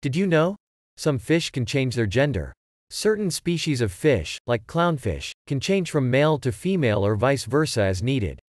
Did you know? Some fish can change their gender. Certain species of fish, like clownfish, can change from male to female or vice versa as needed.